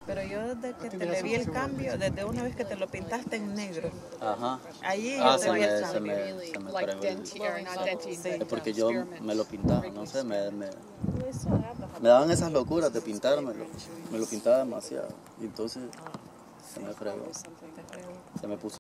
Pero yo desde que te le vi el cambio, desde una vez que te lo pintaste en negro. Ajá. Allí yo te vi el cambio. Se me pregó es porque yo me lo pintaba, no sé, me daban esas locuras de pintármelo. Me lo pintaba demasiado. Y entonces se me fregó. Se me puso.